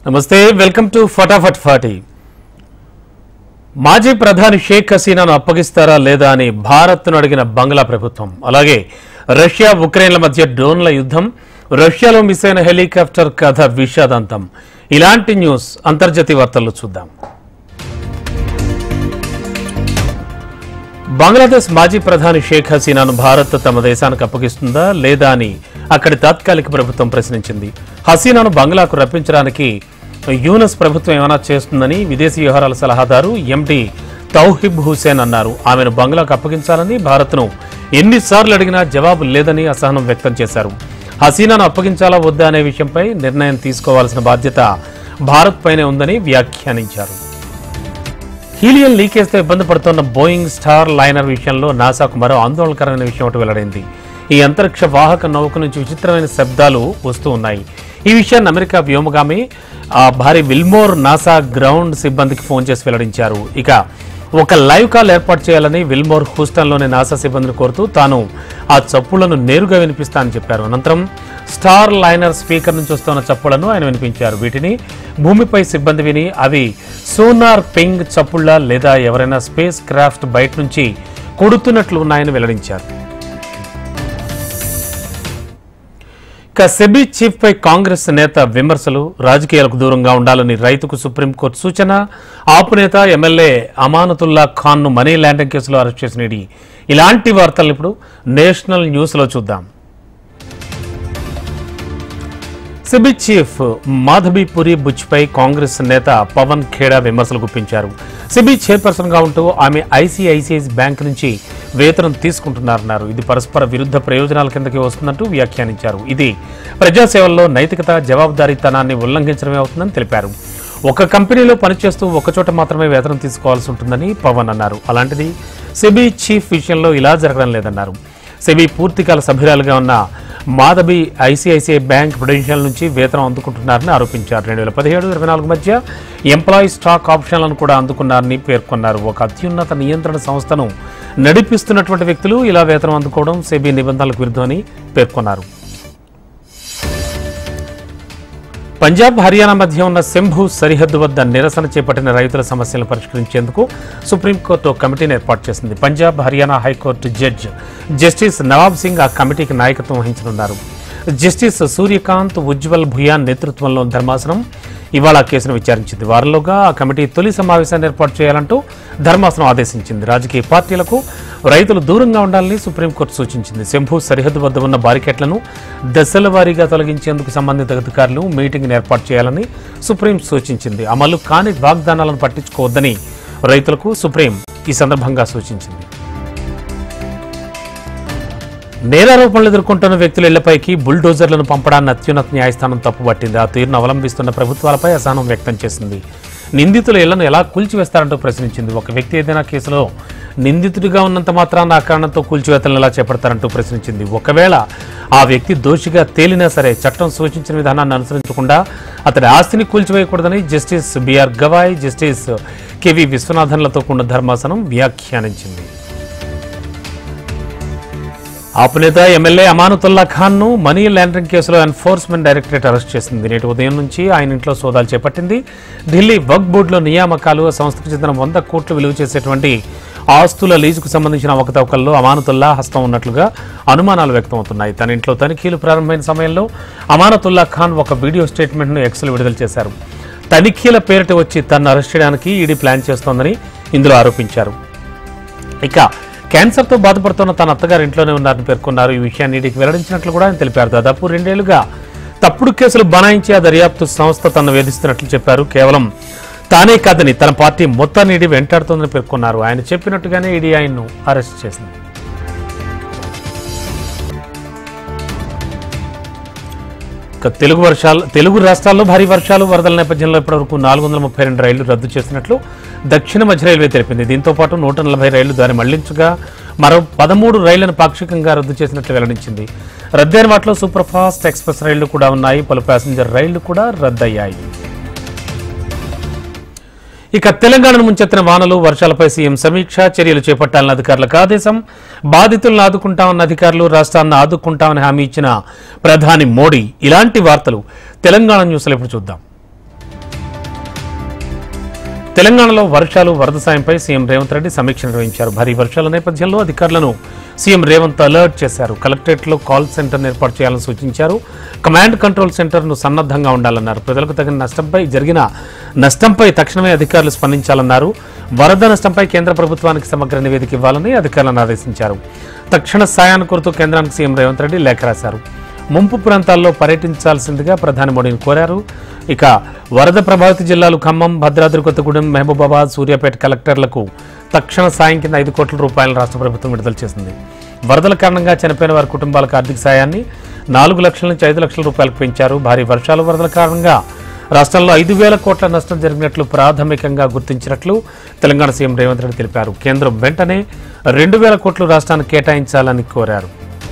నమస్తే welcome to ఫటాఫట్ 40 మాజీ ప్రధాని షేక్ హసీనాను అప్పగిస్తారా లేదా అని భారత్ను అడిగిన బంగ్లా ప్రభుత్వం అలాగే రష్యా ఉక్రెయిన్ల మధ్య డ్రోన్ల యుద్ధం రష్యాలో మిస్ అయిన హెలికాప్టర్ కథ విషాదాంతం ఇలాంటి న్యూస్ అంతర్జాతీయ వార్తల్లో చూద్దాం బంగ్లాదేశ్ మాజీ ప్రధాని షేక్ హసీనాను భారత్ తమ దేశానికి అప్పగిస్తుందా లేదా అని అక్కడి తాత్కాలిక ప్రభుత్వం ప్రశ్నించింది హసీనాను బంగ్లాకు రప్పించడానికి యూనస్ ప్రభుత్వం ఏమైనా చేస్తుందని విదేశీ వ్యవహారాల సలహాదారు ఎండి తౌహిబ్ హుసేన్ అన్నారు ఆమెను బంగ్లాకు అప్పగించాలని భారత్ను ఎన్నిసార్లు అడిగినా జవాబు లేదని అసహనం వ్యక్తం చేశారు హసీనాను అప్పగించాలా వద్దా అనే విషయంపై నిర్ణయం తీసుకోవాల్సిన బాధ్యత భారత్ పైనే ఉందని వ్యాఖ్యానించారు హీలియం లీకేజ్తో ఇబ్బంది పడుతున్న బోయింగ్ స్టార్ లైనర్ విషయంలో నాసాకు మరో ఆందోళనకరమైన విషయం ఒకటి వెల్లడైంది ఈ అంతరిక్ష వాహక నౌక నుంచి విచిత్రమైన శబ్దాలు వస్తూ ఉన్నాయి ఈ విషయాన్ని అమెరికా వ్యోమగామి భారీ విల్మోర్ నాసా గ్రౌండ్ సిబ్బందికి ఫోన్ చేసి వెల్లడించారు ఇక ఒక లైవ్ కాల్ ఏర్పాటు చేయాలని విల్మోర్ హ్యూస్టన్లోని నాసా సిబ్బందిని కోరుతూ తాను ఆ చప్పులను నేరుగా వినిపిస్తానని చెప్పారు అనంతరం స్టార్ లైనర్ స్పీకర్ నుంచి వస్తున్న చప్పులను ఆయన వినిపించారు వీటిని భూమిపై సిబ్బంది విని అవి సోనార్ పింగ్ చప్పుళ్ళ లేదా ఎవరైనా స్పేస్ క్రాఫ్ట్ బయట నుంచి కొడుతున్నట్లు ఉన్నాయని వెల్లడించారు సెబీ చీఫ్ పై కాంగ్రెస్ నేత విమర్శలు రాజకీయాలకు దూరంగా ఉండాలని రైతుకు సుప్రీంకోర్టు సూచన ఆపు నేత ఎమ్మెల్యే అమానతుల్లా ఖాన్ ను మనీ ల్యాండింగ్ కేసులో అరెస్ట్ చేసిన ఇలాంటి వార్తలు ఇప్పుడు నేషనల్ న్యూస్ లో చూద్దాం సెబీ చీఫ్ మాధబీపురి బుచ్పై కాంగ్రెస్ నేత పవన్ ఖేడా విమర్శలు గుప్పించారు సెబీ చైర్పర్సన్ గా ఉంటూ ఆమె ఐసిఐసిఐ బ్యాంక్ నుంచి వేతనం తీసుకుంటున్నారన్నారు ఇది పరస్పర విరుద్ధ ప్రయోజనాల కిందకి వస్తున్నట్టు వ్యాఖ్యానించారు ఇది ప్రజాసేవల్లో నైతికత జవాబుదారీతనాన్ని ఉల్లంఘించడమే అవుతుందని తెలిపారు ఒక కంపెనీలో పనిచేస్తూ ఒకచోట మాత్రమే వేతనం తీసుకోవాల్సి ఉంటుందని పవన్ అన్నారు అలాంటిది సెబీ చీఫ్ విషయంలో ఇలా జరగడం లేదన్నారు సెబీ పూర్తికాల సభ్యురాలుగా ఉన్న మాధబీ ఐసిఐసిఐ బ్యాంక్ ప్రుడెన్షియల్ నుంచి వేతనం అందుకుంటున్నారని ఆరోపించారు 2017-24 మధ్య ఎంప్లాయీ స్టాక్ ఆప్షన్లను కూడా అందుకున్నారని పేర్కొన్నారు ఒక అత్యున్నత నియంత్రణ సంస్థను నడిపిస్తున్నటువంటి వ్యక్తులు ఇలా వేతనం అందుకోవడం సెబీ నిబంధనలకు విరుద్ధమని పేర్కొన్నారు పంజాబ్ హర్యానా మధ్య ఉన్న శంభు సరిహద్దు వద్ద నిరసన చేపట్టిన రైతుల సమస్యలను పరిష్కరించేందుకు సుప్రీంకోర్టు కమిటీని ఏర్పాటు చేసింది Punjab Haryana high court judge justice Nawab Singh ఆ కమిటీకి నాయకత్వం వహించనున్నారు జస్టిస్ సూర్యకాంత్ ఉజ్వల్ భుయాన్ నేతృత్వంలో ధర్మాసనం ఇవాళ కేసును విచారించింది వారంలోగా ఆ కమిటీ తొలి సమావేశాన్ని ఏర్పాటు చేయాలంటూ ధర్మాసనం ఆదేశించింది రాజకీయ పార్టీలకు రైతులు దూరంగా ఉండాలని సుప్రీంకోర్టు సూచించింది శంభు సరిహద్దు వద్ద ఉన్న బారికేట్లను దశల వారీగా తొలగించేందుకు సంబంధిత అధికారులు మీటింగ్ను ఏర్పాటు చేయాలని సుప్రీం సూచించింది అమలు కాని వాగ్దానాలను పట్టించుకోవద్దని రైతులకు సుప్రీం ఈ సందర్భంగా సూచించింది నేరారోపణలు ఎదుర్కొంటున్న వ్యక్తుల ఇళ్లపైకి బుల్డోజర్లను పంపడాన్ని అత్యున్నత న్యాయస్థానం తప్పుపట్టింది ఆ తీరును అవలంబిస్తున్న ప్రభుత్వాలపై అసహనం వ్యక్తం చేసింది నిందితుల ఇళ్లను ఎలా కూల్చివేస్తారంటూ ప్రశ్నించింది ఒక వ్యక్తి ఏదైనా కేసులో నిందితుడిగా ఉన్నంత మాత్రాన ఆ కారణంతో కూల్చివేతలను ఎలా చేపడతారంటూ ప్రశ్నించింది ఒకవేళ ఆ వ్యక్తి దోషిగా తేలినా సరే చట్టం సూచించిన విధానాన్ని అనుసరించకుండా అతడి ఆస్తిని కూల్చివేయకూడదని justice B R Gavai justice K V విశ్వనాథన్లతో కూడిన ధర్మాసనం వ్యాఖ్యానించింది ఆపు నేత ఎమ్మెల్యే అమానతుల్లా ఖాన్ ను మనీ లాండరింగ్ కేసులో ఎన్ఫోర్స్మెంట్ డైరెక్టరేట్ అరెస్ట్ చేసింది నేటి ఉదయం నుంచి ఆయన ఇంట్లో సోదాలు చేపట్టింది ఢిల్లీ వక్ఫ్ బోర్డులో నియామకాలు ఆ సంస్థకు చెందిన 100 కోట్లు విలువ చేసేటువంటి ఆస్తుల లీజుకు సంబంధించిన అవకతవకల్లో అమానతుల్లా హస్తం ఉన్నట్లుగా అనుమానాలు వ్యక్తమవుతున్నాయి తన ఇంట్లో తనిఖీలు ప్రారంభమైన సమయంలో అమానతుల్లా ఖాన్ ఒక వీడియో స్టేట్మెంట్ను ఎక్స్లో విడుదల చేశారు తనిఖీల పేరిట వచ్చి తనను అరెస్ట్ చేయడానికి ఈడీ ప్లాన్ చేస్తోందని ఇందులో ఆరోపించారు ఇక క్యాన్సర్తో బాధపడుతున్న తన అత్తగారు ఇంట్లోనే ఉన్నారని పేర్కొన్నారు ఈ విషయాన్ని ఈడీకి వెల్లడించినట్లు కూడా ఆయన తెలిపారు దాదాపు 2 ఏళ్లుగా తప్పుడు కేసులు బనాయించి ఆ దర్యాప్తు సంస్థ తనను వేధిస్తున్నట్లు చెప్పారు కేవలం తానే కాదని తన పార్టీ మొత్తాన్ని ఈడీ వెంటాడుతోందని పేర్కొన్నారు ఆయన చెప్పినట్టుగానే ఈడీ ఆయన్ను అరెస్ట్ చేసింది తెలుగు రాష్ట్రాల్లో భారీ వర్షాలు వరదల నేపథ్యంలో ఇప్పటివరకు 432 రైళ్లు రద్దు చేసినట్లు దక్షిణ మధ్య రైల్వే తెలిపింది దీంతో పాటు 140 రైళ్లు దారి మళ్లించగా మరో 13 రైళ్లను పాక్షికంగా రద్దు చేసినట్లు వెల్లడించింది రద్దయిన వాటిలో సూపర్ ఫాస్ట్ ఎక్స్ప్రెస్ రైళ్లు కూడా ఉన్నాయి పలు ప్యాసింజర్ రైళ్లు కూడా రద్దయ్యాయి ఇక తెలంగాణను ముంచెత్తిన వానలు వర్షాలపై సీఎం సమీక్ష చర్యలు చేపట్టాలని అధికారులకు ఆదేశం బాధితులను ఆదుకుంటామన్న అధికారులు రాష్ట్రాన్ని ఆదుకుంటామని హామీ ఇచ్చిన ప్రధాని మోడీ ఇలాంటి వార్తలు తెలంగాణ న్యూస్లో ఇప్పుడు చూద్దాం తెలంగాణలో వర్షాలు వరద సాయంపై సీఎం రేవంత్ రెడ్డి సమీక్ష నిర్వహించారు. భారీ వర్షాల నేపథ్యంలో అధికారులను సీఎం రేవంత్ అలర్ట్ చేశారు. కలెక్టరేట్లో కాల్ సెంటర్ను ఏర్పాటు చేయాలని సూచించారు. కమాండ్ కంట్రోల్ సెంటర్ను సన్నద్ధంగా ఉండాలన్నారు. ప్రజలకు తగిన జరిగిన నష్టంపై తక్షణమే అధికారులు స్పందించాలన్నారు. వరద నష్టంపై కేంద్ర ప్రభుత్వానికి సమగ్ర నివేదిక ఇవ్వాలని అధికారులను ఆదేశించారు. తక్షణ సాయాన్ని కోరుతూ కేంద్రానికి సీఎం రేవంత్ రెడ్డి లేఖ రాశారు. ముంపు ప్రాంతాల్లో పర్యటించాల్సిందిగా ప్రధాని మోడీని కోరారు. ఇక వరద ప్రభావిత జిల్లాలు ఖమ్మం, భద్రాద్రి కొత్తగూడెం, మహబూబాబాద్, సూర్యాపేట కలెక్టర్లకు తక్షణ సాయం కింద 5 కోట్ల రూపాయలను రాష్ట్ర ప్రభుత్వం విడుదల చేసింది. వరదల కారణంగా చనిపోయిన వారి కుటుంబాలకు ఆర్థిక సాయాన్ని 4 లక్షల నుంచి 5 లక్షల రూపాయలకు పెంచారు. భారీ వర్షాలు వరదల కారణంగా రాష్ట్రంలో 5,000 కోట్ల నష్టం జరిగినట్లు ప్రాథమికంగా గుర్తించినట్లు తెలంగాణ సీఎం రేవంత్ రెడ్డి తెలిపారు. కేంద్రం వెంటనే 2,000 కోట్లు రాష్ట్రానికి కేటాయించాలని కోరారు.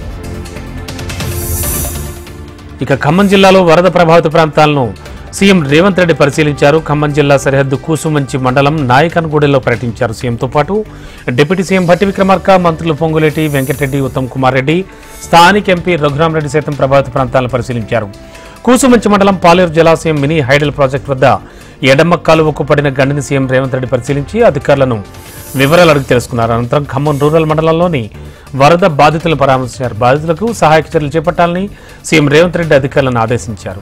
ఇక ఖమ్మం జిల్లాలో వరద ప్రభావిత ప్రాంతాలను సీఎం రేవంత్ రెడ్డి పరిశీలించారు. ఖమ్మం జిల్లా సరిహద్దు కూసుమంచి మండలం నాయకన్గూడెంలో పర్యటించారు. సీఎంతో పాటు డిప్యూటీ సీఎం భట్టి విక్రమార్క, మంత్రులు పొంగులేటి వెంకటరెడ్డి, ఉత్తమ్ కుమార్ రెడ్డి, స్థానిక ఎంపీ రఘురామరెడ్డి సైతం ప్రభావిత ప్రాంతాలను పరిశీలించారు. కూసుమంచి మండలం పాలేరు జలాశయం మినీ హైడల్ ప్రాజెక్టు వద్ద ఎడమ కాలువకు పడిన గండిని సీఎం రేవంత్ రెడ్డి పరిశీలించి అధికారులను వివరాలు అడిగి తెలుసుకున్నారు. అనంతరం ఖమ్మం రూరల్ మండలంలోని వరద బాధితులను పరామర్శించారు. బాధితులకు సహాయక చర్యలు చేపట్టాలని సీఎం రేవంత్ రెడ్డి అధికారులను ఆదేశించారు.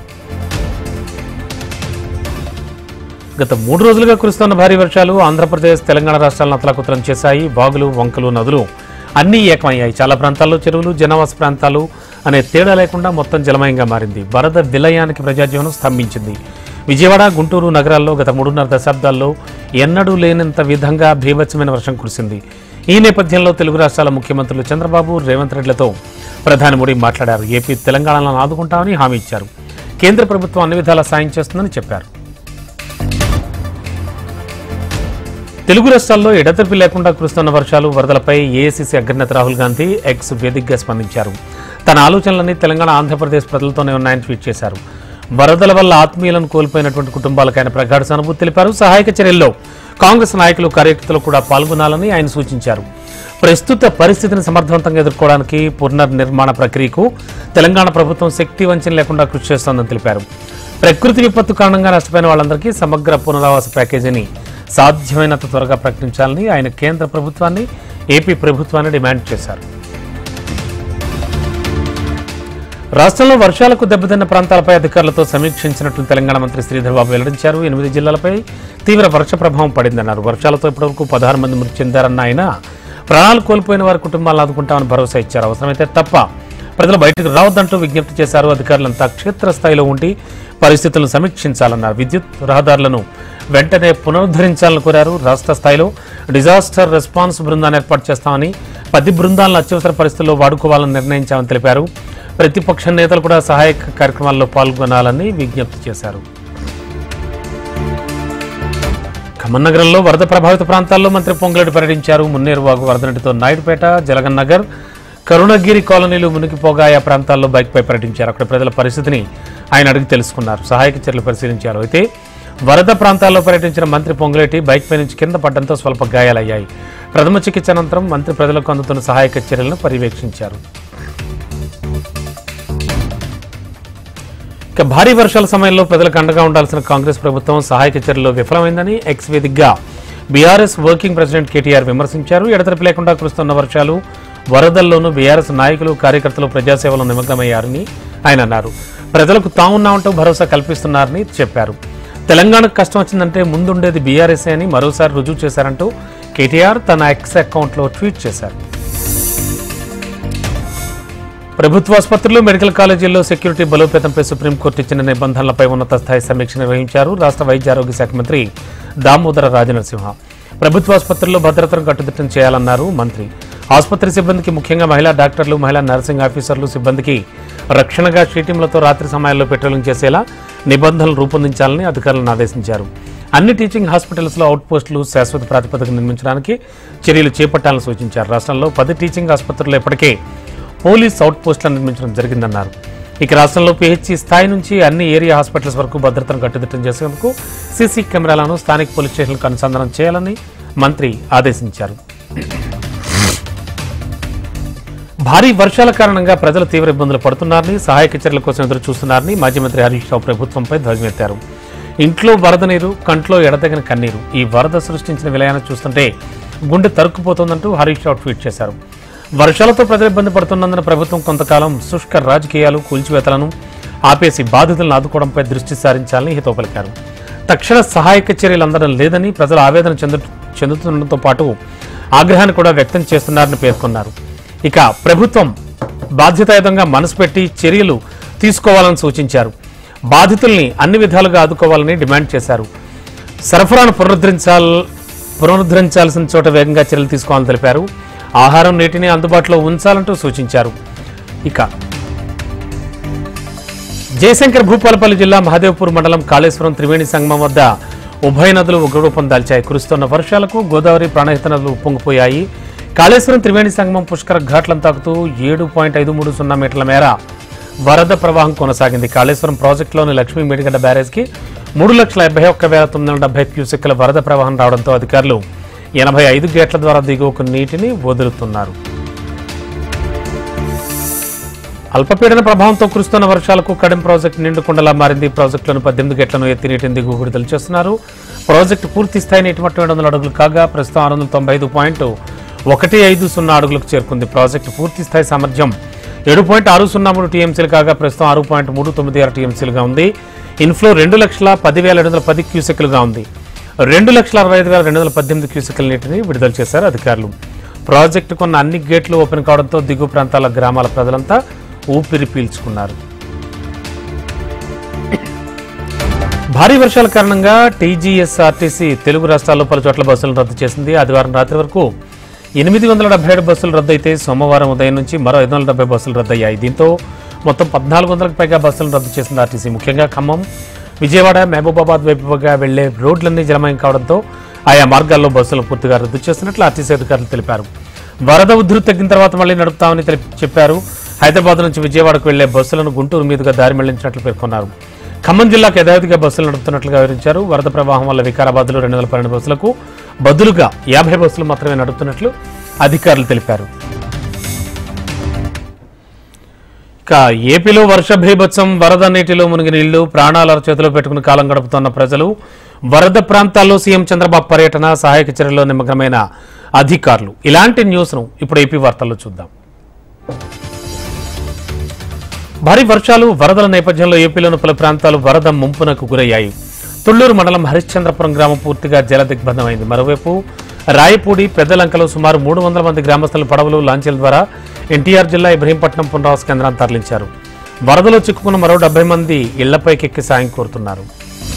గత 3 రోజులుగా కురుస్తున్న భారీ వర్షాలు ఆంధ్రప్రదేశ్, తెలంగాణ రాష్ట్రాలను అతలాకుతలం చేశాయి. వాగులు, వంకలు, నదులు అన్నీ ఏకమయ్యాయి. చాలా ప్రాంతాల్లో చెరువులు, జనవాస ప్రాంతాలు అనే తేడా లేకుండా మొత్తం జలమయంగా మారింది. వరద విలయానికి ప్రజాజీవనం స్తంభించింది. విజయవాడ, గుంటూరు నగరాల్లో గత 3.5 దశాబ్దాల్లో ఎన్నడూ లేనంత విధంగా భీభత్సమైన వర్షం కురిసింది. ఈ నేపథ్యంలో తెలుగు రాష్ట్రాల ముఖ్యమంత్రులు చంద్రబాబు, రేవంత్ రెడ్డిలతో ప్రధాని మోడీ మాట్లాడారు. ఏపీ, తెలంగాణలను ఆదుకుంటామని హామీ ఇచ్చారు. కేంద్ర ప్రభుత్వం అన్ని విధాలా సాయం చేస్తుందని చెప్పారు. తెలుగు రాష్ట్రాల్లో ఎడతెరిపి లేకుండా కురుస్తున్న వర్షాలు, వరదలపై ఏఐసీసీ అగ్రనేత రాహుల్ గాంధీ ఎక్స్ వేదికగా స్పందించారు. తన ఆలోచనలన్నీ తెలంగాణ, ఆంధ్రప్రదేశ్ ప్రజలతోనే ఉన్నాయని ట్వీట్ చేశారు. వరదల వల్ల ఆత్మీయులను కోల్పోయినటువంటి కుటుంబాలకు ఆయన ప్రగాఢ సానుభూతి తెలిపారు. సహాయక చర్యల్లో కాంగ్రెస్ నాయకులు, కార్యకర్తలు కూడా పాల్గొనాలని ఆయన సూచించారు. ప్రస్తుత పరిస్థితిని సమర్థవంతంగా ఎదుర్కోవడానికి పునర్నిర్మాణ ప్రక్రియకు తెలంగాణ ప్రభుత్వం శక్తి వంచన లేకుండా కృషి చేస్తోందని తెలిపారు. ప్రకృతి విపత్తు కారణంగా నష్టపోయిన వాళ్ళందరికీ సమగ్ర పునరావాస ప్యాకేజీని సాధ్యమైనంత త్వరగా ప్రకటించాలని ఆయన కేంద్ర ప్రభుత్వాన్ని, ఏపీ ప్రభుత్వాన్ని డిమాండ్ చేశారు. రాష్ట్రంలో వర్షాలకు దెబ్బతిన్న ప్రాంతాలపై అధికారులతో సమీక్షించినట్లు తెలంగాణ మంత్రి శ్రీధర్ బాబు వెల్లడించారు. 8 జిల్లాలపై తీవ్ర వర్ష ప్రభావం పడిందన్నారు. వర్షాలతో ఇప్పటివరకు 16 మంది మృతి చెందారన్న ఆయన ప్రాణాలు కోల్పోయిన వారి కుటుంబాలను ఆదుకుంటామని భరోసా ఇచ్చారు. అవసరమైతే తప్ప ప్రజలు బయటకు రావద్దంటూ విజ్ఞప్తి చేశారు. అధికారులంతా క్షేత్రస్థాయిలో ఉండి పరిస్థితులను సమీక్షించాలన్నారు. విద్యుత్ రహదారులను వెంటనే పునరుద్ధరించాలని కోరారు. రాష్ట్ర స్థాయిలో డిజాస్టర్ రెస్పాన్స్ బృందాన్ని ఏర్పాటు చేస్తామని, 10 బృందాలను అత్యవసర పరిస్థితుల్లో వాడుకోవాలని నిర్ణయించామని తెలిపారు. ప్రతిపక్ష నేతలు కూడా సహాయక కార్యక్రమాల్లో పాల్గొనాలని విజ్ఞప్తి చేశారు. ఖమ్మం నగరంలో వరద ప్రభావిత ప్రాంతాల్లో మంత్రి పొంగులేటి పర్యటించారు. మున్నేరువాగు వరద నీటితో నాయుడుపేట, జలగన్ నగర్, కరుణగిరి కాలనీలు మునిగిపోగా ఆయా ప్రాంతాల్లో బైక్పై పర్యటించారు. అక్కడ ప్రజల పరిస్థితిని ఆయన అడిగి తెలుసుకున్నారు. సహాయక చర్యలు పరిశీలించారు. అయితే వరద ప్రాంతాల్లో పర్యటించిన మంత్రి పొంగులేటి బైక్పై నుంచి కింద పడడంతో స్వల్ప గాయాలయ్యాయి. ప్రథమ చికిత్స అనంతరం మంత్రి ప్రజలకు అందుతున్న సహాయక చర్యలను పర్యవేక్షించారు. ఇక భారీ వర్షాల సమయంలో ప్రజలకు అండగా ఉండాల్సిన కాంగ్రెస్ ప్రభుత్వం సహాయక చర్యల్లో విఫలమైందని ఎక్స్ వేదికగా బీఆర్ఎస్ వర్కింగ్ ప్రెసిడెంట్ కేటీఆర్ విమర్శించారు. ఎడతెరిపి లేకుండా కురుస్తున్న వర్షాలు, వరదల్లోనూ బీఆర్ఎస్ నాయకులు, కార్యకర్తలు ప్రజాసేవలో నిమగ్నమయ్యారని ఆయన అన్నారు. ప్రజలకు తామున్నామంటూ భరోసా కల్పిస్తున్నారని చెప్పారు. తెలంగాణకు కష్టం వచ్చిందంటే ముందుండేది బీఆర్ఎస్ అని మరోసారి రుజువు చేశారంటూ కేటీఆర్ తన ఎక్స్ అకౌంట్లో ట్వీట్ చేశారు. ప్రభుత్వ ఆసుపత్రులు, మెడికల్ కాలేజీల్లో సెక్యూరిటీ బలోపేతంపై సుప్రీంకోర్టు ఇచ్చిన నిబంధనలపై ఉన్నత స్థాయి సమీక్ష నిర్వహించారు రాష్ట్ర వైద్య ఆరోగ్య శాఖ మంత్రి దామోదర రాజనరసింహ. ప్రభుత్వ ఆసుపత్రుల్లో భద్రతను కట్టుదిట్టం చేయాలన్నారు మంత్రి. ఆసుపత్రి సిబ్బందికి, ముఖ్యంగా మహిళా డాక్టర్లు, మహిళా నర్సింగ్ ఆఫీసర్లు సిబ్బందికి రక్షణగా షీటింలతో రాత్రి సమయాల్లో పెట్రోలింగ్ చేసేలా నిబంధనలు రూపొందించాలని అధికారులను ఆదేశించారు. అన్ని టీచింగ్ హాస్పిటల్స్లో అవుట్ పోస్టులు శాశ్వత ప్రాతిపదికన నిర్మించడానికి చర్యలు చేపట్టాలని సూచించారు. రాష్ట్రంలో 10 టీచింగ్ ఆసుపత్రుల్లో ఇప్పటికే పోలీస్ అవుట్ పోస్టులను నిర్మించడం జరిగిందన్నారు. ఇక రాష్ట్రంలో పీహెచ్సీ స్థాయి నుంచి అన్ని ఏరియా హాస్పిటల్స్ వరకు భద్రతను కట్టుదిట్టం చేసేందుకు సీసీ కెమెరాలను స్థానిక పోలీస్ స్టేషన్లకు అనుసంధానం చేయాలని మంత్రి ఆదేశించారు. భారీ వర్షాల కారణంగా ప్రజలు తీవ్ర ఇబ్బందులు పడుతున్నారని, సహాయక చర్యల కోసం ఎదురు చూస్తున్నారని మాజీ మంత్రి హరీష్ రావు ప్రభుత్వంపై ధ్వజమెత్తారు. ఇంట్లో వరద నీరు, కంట్లో ఎడతెగని కన్నీరు. ఈ వరద సృష్టించిన విలయాన్ని చూస్తుంటే గుండె తరుక్కుపోతుందంటూ హరీష్ రావు ట్వీట్ చేశారు. వర్షాలతో ప్రజలు ఇబ్బంది పడుతున్నందున ప్రభుత్వం కొంతకాలం శుష్క రాజకీయాలు, కూల్చివేతలను ఆపేసి బాధితులను ఆదుకోవడంపై దృష్టి సారించాలని హితవు పలికారు. తక్షణ సహాయక చర్యలు అందడం లేదని, ప్రజలు ఆవేదన చెందుతుండటంతో పాటు ఆగ్రహాన్ని కూడా వ్యక్తం చేస్తున్నారని పేర్కొన్నారు. ఇక ప్రభుత్వం బాధ్యతాయుతంగా మనసు పెట్టి చర్యలు తీసుకోవాలని సూచించారు. బాధితుల్ని అన్ని విధాలుగా ఆదుకోవాలని డిమాండ్ చేశారు. సరఫరాను పునరుద్ధరించాల్సిన చోట వేగంగా చర్యలు తీసుకోవాలని తెలిపారు. ఆహారం, నీటిని అందుబాటులో ఉంచాలంటూ సూచించారు. ఇక జయశంకర్ భూపాలపల్లి జిల్లా మహదేవ్పూర్ మండలం కాళేశ్వరం త్రివేణి సంగమం వద్ద ఉభయ నదులు ఉగ్రరూపం దాల్చాయి. కురుస్తున్న వర్షాలకు గోదావరి, ప్రాణహిత నదులు ఉప్పొంగిపోయాయి. కాళేశ్వరం త్రివేణి సంగమం పుష్కర ఘాట్లను తాకుతూ 7.530 మీటర్ల మేర వరద ప్రవాహం కొనసాగింది. కాళేశ్వరం ప్రాజెక్టులోని లక్ష్మీ మేడిగడ్డ బ్యారేజ్కి 3,71,970 క్యూసెక్కుల వరద ప్రవాహం రావడంతో అధికారులు 85 గేట్ల ద్వారా దిగువకు నీటిని వదులుతున్నారు. అల్పపీడన ప్రభావంతో కురుస్తున్న వర్షాలకు కడెం ప్రాజెక్టు నిండుకుండలా మారింది. ప్రాజెక్టులోని 18 గేట్లను ఎత్తి నీటిని దిగువ విడుదల చేస్తున్నారు. ప్రాజెక్టు పూర్తి స్థాయి నీటి మట్టం 700 అడుగులు కాగా ప్రస్తుతం 695.150 అడుగులకు చేరుకుంది. ప్రాజెక్టు పూర్తి స్థాయి సామర్థ్యం 7.603 టీఎంసీలు కాగా ప్రస్తుతం 6.396 టీఎంసీలుగా ఉంది. ఇన్ఫ్లో 2,10,710 క్యూసెక్లుగా ఉంది. 2,65,218 క్యూసెక్ల నీటిని విడుదల చేశారు అధికారులు. ప్రాజెక్టు కొన్న అన్ని గేట్లు ఓపెన్ కావడంతో దిగువ ప్రాంతాల గ్రామాల ప్రజలంతా ఊపిరి పీల్చుకున్నారు. భారీ వర్షాల కారణంగా టీజీఎస్ఆర్టీసీ తెలుగు రాష్ట్రాల్లో పలు చోట్ల బస్సులను రద్దు చేసింది. ఆదివారం రాత్రి వరకు 877 బస్సులు రద్దయితే సోమవారం ఉదయం నుంచి మరో 570 బస్సులు రద్దయ్యాయి. దీంతో మొత్తం 1400కు పైగా బస్సులను రద్దు చేసింది ఆర్టీసీ. ముఖ్యంగా ఖమ్మం, విజయవాడ, మహబూబాబాద్ వైపుగా వెళ్లే రోడ్లన్నీ జలమయం కావడంతో ఆయా మార్గాల్లో బస్సులను పూర్తిగా రద్దు చేస్తున్నట్లు ఆర్టీసీ అధికారులు తెలిపారు. వరద ఉధృతి తగ్గిన తర్వాత మళ్లీ నడుపుతామని చెప్పారు. హైదరాబాద్ నుంచి విజయవాడకు వెళ్లే బస్సులను గుంటూరు మీదుగా దారి మళ్లించినట్లు పేర్కొన్నారు. ఖమ్మం జిల్లాకు యథావిధిగా బస్సులు నడుపుతున్నట్లుగా వివరించారు. వరద ప్రవాహం వల్ల వికారాబాద్లో 212 బస్సులకు బదులుగా 50 బస్సులు మాత్రమే నడుపుతున్నట్లు అధికారులు తెలిపారు. ఇక ఏపీలో వర్ష భీభత్సం, వరద నీటిలో మునిగిన ఇళ్లు, ప్రాణాల చేతిలో పెట్టుకుని కాలం గడుపుతున్న ప్రజలు, వరద ప్రాంతాల్లో సీఎం చంద్రబాబు పర్యటన, సహాయక చర్యల్లో నిమగ్నమైన అధికారులు. ఇలాంటి న్యూస్ను ఇప్పుడు ఏపీ వార్తల్లో చూద్దాం. భారీ వర్షాలు, వరదల నేపథ్యంలో ఏపీలోని పలు ప్రాంతాలు వరద ముంపునకు గురయ్యాయి. తుళ్లూరు మండలం హరిశ్చంద్రపురం గ్రామం పూర్తిగా జల దిగ్బంధమైంది. మరోవైపు రాయపూడి, పెద్దలంకలో సుమారు 300 మంది గ్రామస్తులు పడవలు, లాంచీల ద్వారా ఎన్టీఆర్ జిల్లా ఇబ్రహీంపట్నం పునరావాస కేంద్రాన్ని తరలించారు. వరదలో చిక్కుకున్న మరో 70 మంది ఇళ్లపైకెక్కి సాయం కోరుతున్నారు.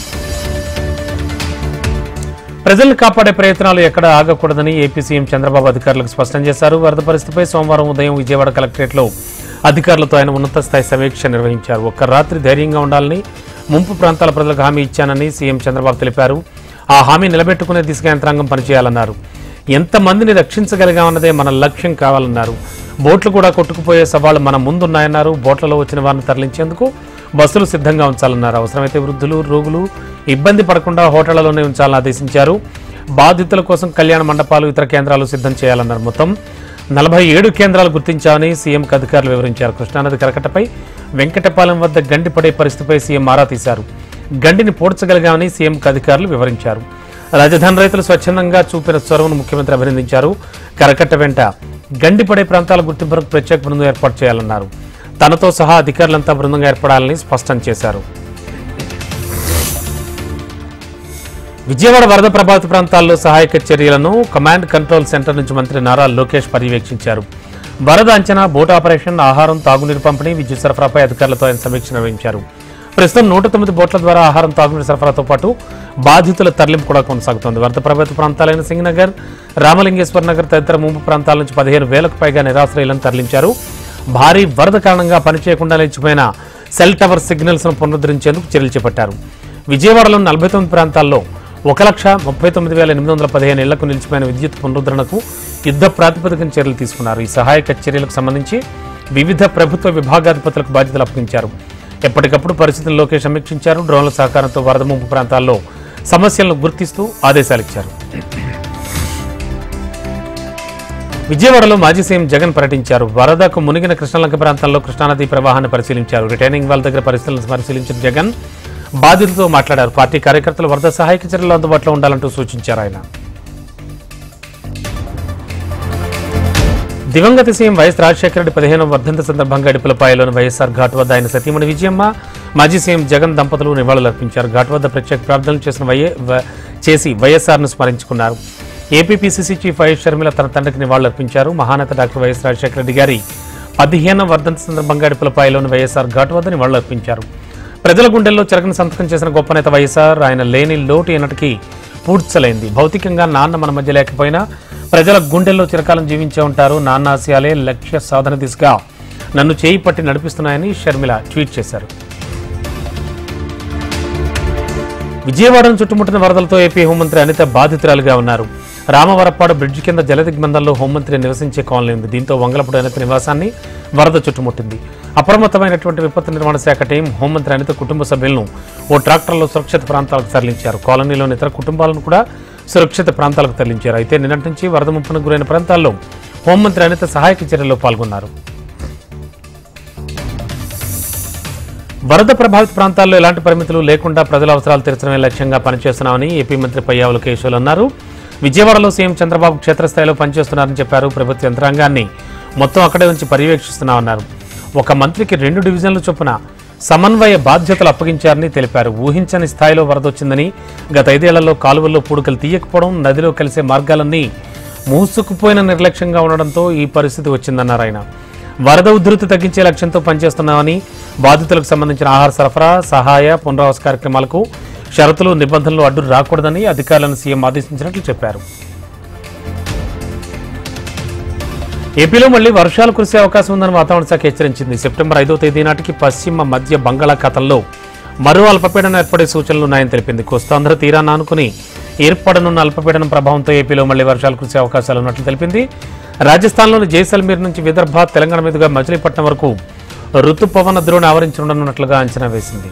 ప్రజలను కాపాడే ప్రయత్నాలు ఎక్కడా ఆగకూడదని ఏపీ సీఎం చంద్రబాబు అధికారులకు స్పష్టం చేశారు. వరద పరిస్థితిపై సోమవారం ఉదయం విజయవాడ కలెక్టరేట్లో అధికారులతో ఆయన ఉన్నత స్థాయి సమీక్ష నిర్వహించారు. ఒక్క రాత్రి ధైర్యంగా ఉండాలని, ముంపు ప్రాంతాల ప్రజలకు హామీ ఇచ్చానని సీఎం చంద్రబాబు తెలిపారు. ఆ హామీ నిలబెట్టుకునే దిశగా యంత్రాంగం పనిచేయాలన్నారు. ఎంతమందిని రక్షించగలిగామన్నదే మన లక్ష్యం కావాలన్నారు. బోట్లు కూడా కొట్టుకుపోయే సవాళ్లు మన ముందున్నాయన్నారు. బోట్లలో వచ్చిన వారిని తరలించేందుకు బస్సులు సిద్ధంగా ఉంచాలన్నారు. అవసరమైతే వృద్ధులు, రోగులు ఇబ్బంది పడకుండా హోటళ్లలోనే ఉంచాలని ఆదేశించారు. బాధితుల కోసం కళ్యాణ మండపాలు, ఇతర కేంద్రాలు సిద్ధం చేయాలన్నారు. మొత్తం 47 కేంద్రాలు గుర్తించామని సీఎంకు అధికారులు వివరించారు. కృష్ణానది కరకట్టపై వెంకటపాలెం వద్ద గండి పడే పరిస్థితిపై సీఎం ఆరా తీశారు. గండిని పోడ్చగలిగామని సీఎంకు అధికారులు వివరించారు. రాజధాని రైతులు స్వచ్ఛందంగా చూపిన చొరవను ముఖ్యమంత్రి అభినందించారు. కరకట్ట వెంట గండి పడే ప్రాంతాల గుర్తింపులకు ప్రత్యేక బృందం ఏర్పాటు చేయాలన్నారు. తనతో సహా అధికారులంతా బృందంగా ఏర్పడాలని స్పష్టం చేశారు. విజయవాడ వరద ప్రభావిత ప్రాంతాల్లో సహాయక చర్యలను కమాండ్ కంట్రోల్ సెంటర్ నుంచి మంత్రి నారా లోకేష్ పర్యవేక్షించారు. వరద అంచనా, బోట్ ఆపరేషన్, ఆహారం, తాగునీరు పంపిణీ, విద్యుత్ సరఫరాపై అధికారులతో ఆయన సమీక్ష నిర్వహించారు. ప్రస్తుతం 109 బోట్ల ద్వారా ఆహారం, తాగునీరు సరఫరాతో పాటు బాధితుల తరలింపు కూడా కొనసాగుతోంది. వరద ప్రభావిత ప్రాంతాలైన సింగనగర్, రామలింగేశ్వర నగర్ తదితర ముంపు ప్రాంతాల నుంచి 15,000కు పైగా నిరాశ్రయులను తరలించారు. భారీ వరద కారణంగా పనిచేయకుండా నిలిచిపోయిన సెల్ టవర్ సిగ్నల్స్ను పునరుద్ధరించేందుకు చర్యలు చేపట్టారు. విజయవాడలోని 49 ప్రాంతాల్లో 1,39,815 ఇళ్లకు నిలిచిపోయిన విద్యుత్ పునరుద్ధరణకు యుద్ధ ప్రాతిపదికన చర్యలు తీసుకున్నారు. ఈ సహాయక చర్యలకు సంబంధించి వివిధ ప్రభుత్వ విభాగాధిపతులకు బాధ్యతలు అప్పగించారు. ఎప్పటికప్పుడు పరిస్థితులను లోకేష్ సమీక్షించారు. డ్రోన్ల సహకారంతో వరద ముంపు ప్రాంతాల్లో సమస్యలను గుర్తిస్తూ ఆదేశాలిచ్చారు. విజయవాడలో మాజీ సీఎం జగన్ పర్యటించారు. వరదకు మునిగిన కృష్ణలంక ప్రాంతంలో కృష్ణానది ప్రవాహాన్ని పరిశీలించారు. రిటైనింగ్ వాల్ దగ్గర పరిస్థితులను పరిశీలించిన జగన్ బాధితులతో మాట్లాడారు. పార్టీ కార్యకర్తలు వరద సహాయక చర్యలు అందుబాటులో ఉండాలంటూ సూచించారు ఆయన. దివంగత సీఎం వైఎస్ రాజశేఖర రెడ్డి 15వ వర్ధంతి సందర్భంగా ఇడుపులపాయలోని వైఎస్ఆర్ ఘాట్ వద్ద ఆయన సతీమణి విజయమ్మ, మాజీ సీఎం జగన్ దంపతులు నివాళులర్పించారు. ఘాట్ వద్ద ప్రత్యేక ప్రార్థనలు చేసి వైఎస్ఆర్ను స్మరించుకున్నారు. ఏపీపీసీసీ చీఫ్ వైఎస్ షర్మిల తన తండ్రికి నివాళులర్పించారు. మహానేత డాక్టర్ వైఎస్ రాజశేఖర రెడ్డి గారి 15వ వర్ధంతి సందర్భంగా ఇడుపులపాయలోని వైఎస్ఆర్ ఘాట్ వద్ద నివాళులర్పించారు. ప్రజల గుండెల్లో చెరగని సంతకం చేసిన గొప్ప నేత వైఎస్ఆర్. ఆయన లేని లోటు ఎన్నటికీ పూడ్చలైంది. భౌతికంగా నాన్న మన మధ్య లేకపోయినా ప్రజల గుండెల్లో చిరకాలం జీవించే ఉంటారు. నాన్న ఆశయాలే లక్ష్య సాధన దిశగా నన్ను చేయి పట్టి నడిపిస్తున్నాయని షర్మిల ట్వీట్ చేశారు. విజయవాడను చుట్టుముట్టిన వరదలతో ఏపీ హోంమంత్రి అనిత బాధితురాలుగా ఉన్నారు. రామవరప్పాడు బ్రిడ్జి కింద జలదిగ్బంధంలో హోంమంత్రి నివసించే కాలనీ ఉంది. దీంతో వంగలపూడి అనిత నివాసాన్ని వరద చుట్టుముట్టింది. అప్రమత్తమైనటువంటి విపత్తు నిర్వహణ శాఖ టీం హోంమంత్రి అనిత కుటుంబ సభ్యులను ఓ ట్రాక్టర్లో సురక్షిత ప్రాంతాలకు తరలించారు. కాలనీలోని ఇతర కుటుంబాలను కూడా సురక్షిత ప్రాంతాలకు తరలించారు. అయితే నిన్నటి నుంచి వరద ముప్పునకు గురైన ప్రాంతాల్లో హోంమంత్రి అనిత సహాయక చర్యల్లో పాల్గొన్నారు. వరద ప్రభావిత ప్రాంతాల్లో ఎలాంటి పరిమితులు లేకుండా ప్రజల అవసరాలు తీర్చడమే లక్ష్యంగా పనిచేస్తున్నామని ఏపీ మంత్రి పయ్యావుల కేశవులు అన్నారు. విజయవాడలో సీఎం చంద్రబాబు క్షేత్రస్థాయిలో పనిచేస్తున్నారని చెప్పారు. ప్రభుత్వ యంత్రాంగాన్ని మొత్తం అక్కడే ఉంచి పర్యవేక్షిస్తున్నామన్నారు. ఒక మంత్రికి 2 డివిజన్ల చొప్పున సమన్వయ బాధ్యతలు అప్పగించారని తెలిపారు. ఊహించని స్థాయిలో వరదొచ్చిందని, గత 5 ఏళ్లలో కాలువల్లో పూడికలు తీయకపోవడం, నదిలో కలిసే మార్గాలన్నీ మూసుకుపోయిన నిర్లక్ష్యంగా ఉండడంతో ఈ పరిస్థితి వచ్చిందన్నారు ఆయన. వరద ఉధృతి తగ్గించే లక్ష్యంతో పనిచేస్తున్నామని, బాధితులకు సంబంధించిన ఆహార సరఫరా, సహాయ, పునరావాస కార్యక్రమాలకు షరతులు, నిబంధనలు అడ్డు రాకూడదని అధికారులను సీఎం ఆదేశించినట్లు చెప్పారు. ఏపీలో మళ్లీ వర్షాలు కురిసే అవకాశం ఉందని వాతావరణ శాఖ హెచ్చరించింది. సెప్టెంబర్ 5వ తేదీ నాటికి పశ్చిమ మధ్య బంగాళాఖాతంలో మరో అల్పపీడనం ఏర్పడే సూచనలు ఉన్నాయని తెలిపింది. కోస్తాంధ్ర తీరాన్ని ఆనుకుని ఏర్పడనున్న అల్పపీడనం ప్రభావంతో ఏపీలో మళ్లీ వర్షాలు కురిసే అవకాశాలు ఉన్నట్లు తెలిపింది. రాజస్థాన్లోని జైసల్మీర్ నుంచి విదర్భ, తెలంగాణ మీదుగా మచిలీపట్నం వరకు రుతుపవన ద్రోణి ఆవరించనున్నట్లుగా అంచనా వేసింది.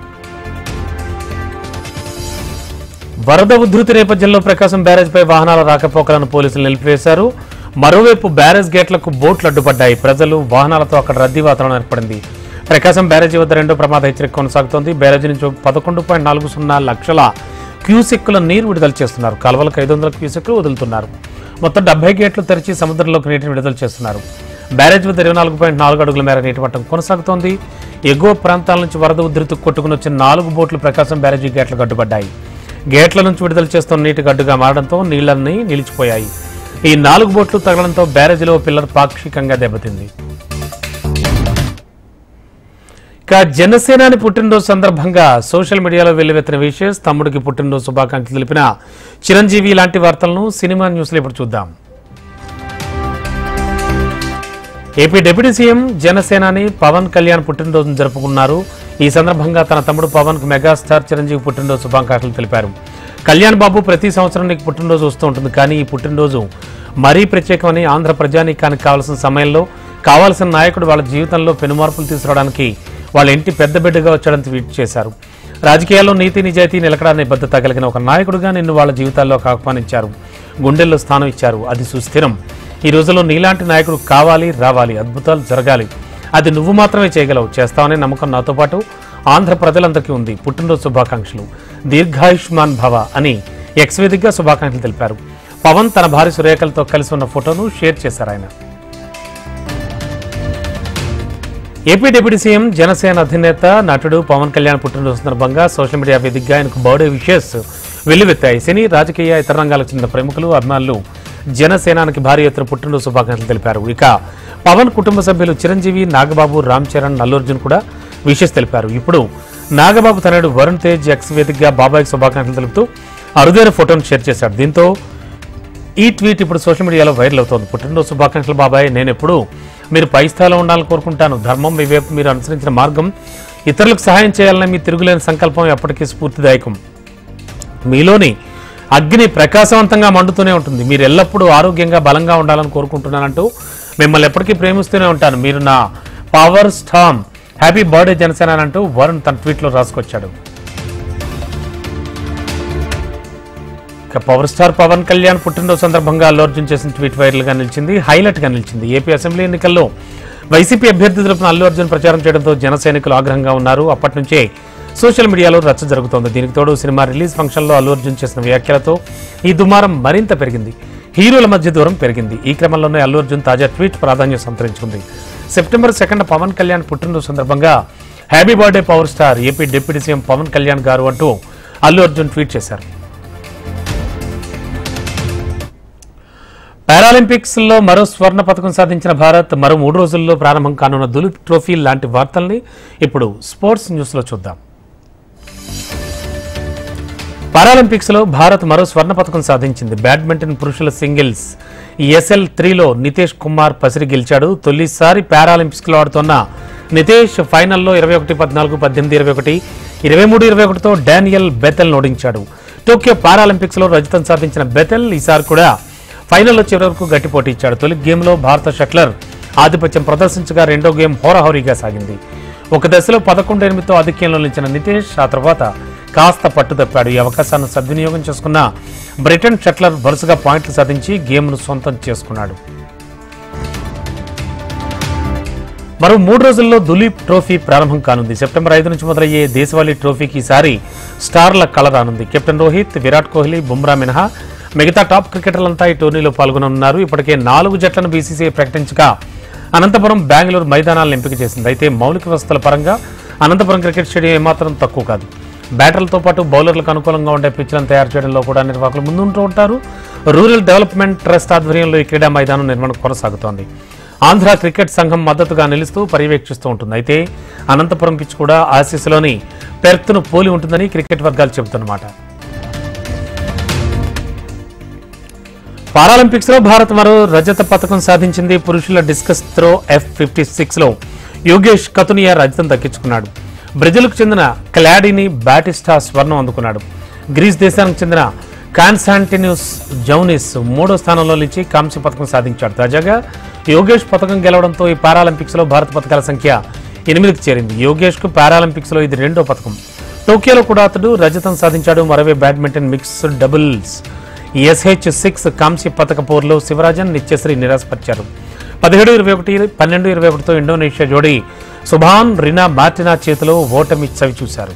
వరద ఉధృతి నేపథ్యంలో ప్రకాశం బ్యారేజ్పై వాహనాల రాకపోకలను పోలీసులు నిలిపివేశారు. మరోవైపు బ్యారేజ్ గేట్లకు బోట్లు అడ్డుపడ్డాయి. ప్రజలు, వాహనాలతో అక్కడ రద్దీ వాతావరణం ఏర్పడింది. ప్రకాశం బ్యారేజీ వద్ద 2వ ప్రమాద హెచ్చరిక కొనసాగుతోంది. బ్యారేజీ నుంచి 11.40 లక్షల క్యూసెక్కుల నీరు విడుదల చేస్తున్నారు. కాలువలకు 500 క్యూసెక్కులు వదులుతున్నారు. మొత్తం 70 గేట్లు తెరిచి సముద్రంలోకి నీటిని విడుదల చేస్తున్నారు. బ్యారేజ్ వద్ద 24.4 అడుగుల మేర నీటి మట్టం కొనసాగుతోంది. ఎగువ ప్రాంతాల నుంచి వరద ఉధృతికి కొట్టుకుని వచ్చిన 4 బోట్లు ప్రకాశం బ్యారేజీ గేట్లకు అడ్డుపడ్డాయి. గేట్ల నుంచి విడుదల చేస్తున్న నీటి గడ్డుగా మారడంతో నీళ్లన్నీ నిలిచిపోయాయి. ఈ 4 బోట్లు తగలడంతో బ్యారేజీలో పిల్లర్ పాక్షికంగా దెబ్బతింది. ఇక జనసేనాని పుట్టినరోజు సందర్భంగా సోషల్ మీడియాలో వెల్లువెత్తిన విషెస్, తమ్ముడికి పుట్టినరోజు శుభాకాంక్షలు తెలిపిన చిరంజీవి లాంటి వార్తలను సినిమా న్యూస్లో ఇప్పుడు చూద్దాం. ఏపీ డిప్యూటీ సీఎం జనసేనాని పవన్ కళ్యాణ్ పుట్టినరోజును జరుపుకున్నారు. ఈ సందర్భంగా తన తమ్ముడు పవన్ కు మెగాస్టార్ చిరంజీవి పుట్టినరోజు శుభాకాంక్షలు తెలిపారు. కళ్యాణ్ బాబు ప్రతి సంవత్సరం నీకు పుట్టినరోజు వస్తూ ఉంటుంది, కానీ ఈ పుట్టినరోజు మరీ ప్రత్యేకమని, ఆంధ్ర ప్రజానీకానికి కావాల్సిన సమయంలో కావాల్సిన నాయకుడు వాళ్ళ జీవితంలో పెనుమార్పులు తీసుకురావడానికి వాళ్ళ ఇంటి పెద్ద బిడ్డగా వచ్చాడని ట్వీట్ చేశారు. రాజకీయాల్లో నీతి నిజాయితీ నిలకడ నిబద్ధత కలిగిన ఒక నాయకుడిగా నిన్ను వాళ్ళ జీవితాల్లో ఆహ్వానించారు, గుండెల్లో స్థానం ఇచ్చారు. అది సుస్థిరం. ఈ రోజుల్లో నీలాంటి నాయకుడు కావాలి, రావాలి, అద్భుతాలు జరగాలి. అది నువ్వు మాత్రమే చేయగలవు, చేస్తావనే నమ్మకం నాతో పాటు ఆంధ్ర ప్రజలందరికీ ఉంది. పుట్టినరోజు శుభాకాంక్షలు, దీర్ఘాయుష్మాన్ భవ అని ఎక్స్ వేదికగా శుభాకాంక్షలు తెలిపారు. పవన్ తన భార్య సురేఖలతో కలిసి ఉన్న ఫోటోను షేర్ చేశారు ఆయన. ఏపీ డిప్యూటీ సీఎం జనసేన అధినేత నటుడు పవన్ కళ్యాణ్ పుట్టినరోజు సందర్భంగా సోషల్ మీడియా వేదికగా ఆయనకు బర్త్డే విషెస్ వెల్లువెత్తాయి. సినీ, రాజకీయ, ఇతర రంగాలకు చెందిన ప్రముఖులు, అభిమానులు జనసేనానికి భారీ ఎత్తున పుట్టినరోజు శుభాకాంక్షలు తెలిపారు. ఇక పవన్ కుటుంబ సభ్యులు చిరంజీవి, నాగబాబు, రామ్ చరణ్, అల్లు అర్జున్ కూడా విషెస్ తెలిపారు. ఇప్పుడు నాగబాబు తనయుడు వరుణ్ తేజ్ ఎక్స్ వేదికగా బాబాయ్కి శుభాకాంక్షలు తెలుపుతూ అరుదైన ఫోటోను షేర్ చేశాడు. దీంతో ఈ ట్వీట్ ఇప్పుడు సోషల్ మీడియాలో వైరల్ అవుతోంది. పుట్టినరోజు శుభాకాంక్షలు బాబాయ్, నేను ఎప్పుడు మీరు పై స్థాయిలో ఉండాలని కోరుకుంటాను. ధర్మం మీ వైపు మీరు అనుసరించిన మార్గం, ఇతరులకు సహాయం చేయాలనే మీ తిరుగులేని సంకల్పం ఎప్పటికీ స్ఫూర్తిదాయకం. మీలోని అగ్ని ప్రకాశవంతంగా మండుతూనే ఉంటుంది. మీరు ఎల్లప్పుడూ ఆరోగ్యంగా, బలంగా ఉండాలని కోరుకుంటున్నానంటూ మిమ్మల్ని ఎప్పటికీ ప్రేమిస్తూనే ఉంటాను. మీరు నా power storm. Happy birthday Janasena అంటూ వరుణ్ తన ట్వీట్లో రాసుకొచ్చాడు. పవర్ స్టార్ పవన్ కళ్యాణ్ పుట్టినరోజు సందర్భంగా అల్లు అర్జున్ చేసిన ట్వీట్ వైరల్ గా నిలిచింది, హైలైట్ గా నిలిచింది. ఏపీ అసెంబ్లీ ఎన్నికల్లో వైసీపీ అభ్యర్థి తరపున అల్లు అర్జున్ ప్రచారం చేయడంతో జన సైనికులు ఆగ్రహంగా ఉన్నారు. అప్పటి నుంచే సోషల్ మీడియాలో రచ్చ జరుగుతోంది. దీనికి తోడు సినిమా రిలీజ్ ఫంక్షన్లో అల్లు అర్జున్ చేసిన వ్యాఖ్యలతో ఈ దుమారం మరింత పెరిగింది. హీరోల మధ్య దూరం పెరిగింది. ఈ క్రమంలోనే అల్లు అర్జున్ తాజా ట్వీట్ ప్రాధాన్యం సంతరించుకుంది. సెప్టెంబర్ 2 పవన్ కళ్యాణ్ పుట్టినరోజు సందర్భంగా happy birthday power star AP deputy CM Pawan Kalyan గారు అంటూ అల్లు అర్జున్ ట్వీట్ చేశారు. పారాలింపిక్స్ లో మరో స్వర్ణ పథకం సాధించిన భారత్ మరో 3 రోజుల్లో ప్రారంభం కానున్న దులీప్ ట్రోఫీ లాంటి వార్తల్ని ఇప్పుడు స్పోర్ట్స్ న్యూస్ లో చూద్దాం. పారాలింపిక్స్ లో భారత్ మరో స్వర్ణ పథకం సాధించింది. బ్యాడ్మింటన్ పురుషుల సింగిల్స్ SL3లో నితేష్ కుమార్ పసిరి గెలిచాడు. తొలిసారి పారాలింపిక్స్ లో ఆడుతున్న నితేష్ ఫైనల్లో 21-14, 18-21, 23-21తో డానియల్ బెథెల్ ఓడించాడు. టోక్యో పారాలింపిక్స్ లో రజతం సాధించిన బెథెల్ ఈసారి కూడా ఫైనల్లో చివరి వరకు గట్టి పోటీ ఇచ్చాడు. తొలి గేమ్లో భారత షట్లర్ ఆధిపత్యం ప్రదర్శించగా రెండో గేమ్ హోరాహోరీగా సాగింది. ఒక దశలో 11-8తో ఆధిక్యంలో నిలిచిన నితేష్ ఆ తర్వాత కాస్త పట్టుదప్పాడు. ఈ అవకాశాన్ని సద్వినియోగం చేసుకున్న బ్రిటన్ షట్లర్ వరుసగా పాయింట్లు సాధించి గేమ్ను సొంతం చేసుకున్నాడు. మరో 3 రోజుల్లో దులీప్ ట్రోఫీ ప్రారంభం కానుంది. సెప్టెంబర్ 5 నుంచి మొదలయ్యే దేశవాళీ ట్రోఫీకి ఈసారి స్టార్ల కళ రానుంది. కెప్టెన్ రోహిత్, విరాట్ కోహ్లీ, బుమ్రా మినహా మిగతా టాప్ క్రికెటర్లంతా ఈ టోర్నీలో పాల్గొనున్నారు. ఇప్పటికే 4 జట్లను బీసీసీఐ ప్రకటించగా అనంతపురం, బెంగళూరు మైదానాలను ఎంపిక చేసింది. అయితే మౌలిక వ్యవస్థల పరంగా అనంతపురం క్రికెట్ స్టేడియం ఏమాత్రం తక్కువ కాదు. బ్యాటర్లతో పాటు బౌలర్లకు అనుకూలంగా ఉండే పిచ్లను తయారు చేయడంలో కూడా నిర్వాహకులు ముందుంటూ ఉంటారు. రూరల్ డెవలప్మెంట్ ట్రస్ట్ ఆధ్వర్యంలో ఈ క్రీడా మైదానం నిర్మాణం కొనసాగుతోంది. ఆంధ్ర క్రికెట్ సంఘం మద్దతుగా నిలుస్తూ పర్యవేక్షిస్తూ ఉంటుంది. అయితే అనంతపురం పిచ్ కూడా ఆసీస్లోని పెర్త్ను పోలి ఉంటుందని క్రికెట్ వర్గాలు చెబుతున్నమాట. పారాలింపిక్స్ లో భారత్ మరో రజత పథకం సాధించింది. పురుషుల డిస్కస్ త్రో F56లో యోగేష్ కతునియా రజతం దక్కించుకున్నాడు. బ్రెజిల్కు చెందిన క్లాడిని బాటిస్టా స్వర్ణం అందుకున్నాడు. గ్రీస్ దేశానికి చెందిన కాన్స్టాంటినోస్ జౌనిస్ 3వ స్థానంలో నిలిచి కాంస్య పథకం సాధించాడు. తాజాగా యోగేష్ పథకం గెలవడంతో ఈ పారాలింపిక్స్ లో భారత పథకాల సంఖ్య 8కి చేరింది. యోగేష్ కు పారాలింపిక్స్ లో ఇది 2వ పథకం. టోక్యోలో కూడా అతడు రజతం సాధించాడు. మరోవైపు బ్యాడ్మింటన్ మిక్స్డ్ డబుల్స్ SH6 కాంస్య పథక పోరులో శివరాజన్, నిత్యశ్రీ నిరాశపరిచారు. 17-21, 12-21తో ఇండోనేషియా జోడీ సుభాన్ రినా మార్టినా చేతిలో ఓటమి చవిచూశారు.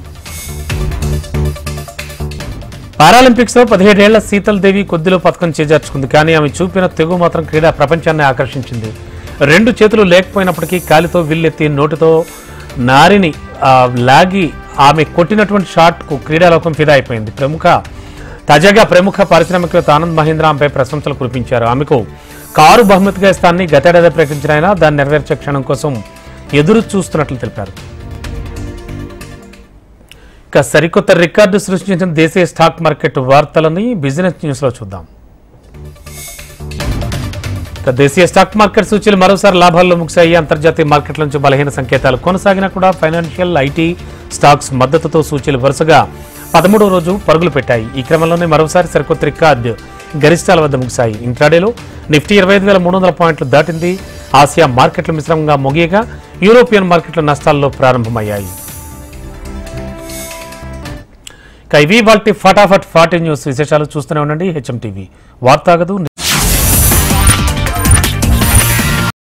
పారాలింపిక్స్ లో 17 ఏళ్ల శీతల్ దేవి కొద్దిలో పథకం చేజార్చుకుంది. కానీ ఆమె చూపిన తెగు మాత్రం క్రీడా ప్రపంచాన్ని ఆకర్షించింది. 2 చేతులు లేకపోయినప్పటికీ కాలితో విల్లెత్తి నోటితో నారిని లాగి ఆమె కొట్టినటువంటి షాట్ కు క్రీడాలోకం ఫిదా అయిపోయింది. తాజాగా ప్రముఖ పారిశ్రామికవేత్త ఆనంద్ మహీంద్ర ఆమెపై ప్రశంసలు కురిపించారు. ఆమెకు కారు బహుమతిగా ఇస్తానని గతేడాది ప్రకటించిన ఆయన దాన్ని నెరవేర్చే క్షణం కోసం ఎదురు చూస్తున్నట్లు తెలిపారు. ఇక సరికొత్త రికార్డు సృష్టించిన దేశీయ స్టాక్ మార్కెట్ వార్తలని బిజినెస్ న్యూస్ లో చూద్దాం. ఇక దేశీయ స్టాక్ మార్కెట్ సూచీలు మరోసారి లాభాల్లో ముగిశాయి. అంతర్జాతీయ మార్కెట్ల నుంచి బలహీన సంకేతాలు కొనసాగినా కూడా ఫైనాన్షియల్, ఐటీ స్టాక్స్ మద్దతుతో సూచీలు వరుసగా 13వ రోజు పరుగులు పెట్టాయి. ఈ క్రమంలోనే మరోసారి సరికొత్త రికార్డు గరిష్టాల వద్ద ముగిశాయి. ఇంట్రాడేలో నిఫ్టీ 25,300 పాయింట్లు దాటింది. ఆసియా మార్కెట్లు మిశ్రమంగా ముగియగా యూరోపియన్ మార్కెట్లు నష్టాల్లో ప్రారంభమయ్యాయి. ఇక ఇవి వాటి ఫటాఫట్ 40 న్యూస్ విశేషాలు చూస్తూనే ఉండండి. HM TV వార్తాగదు.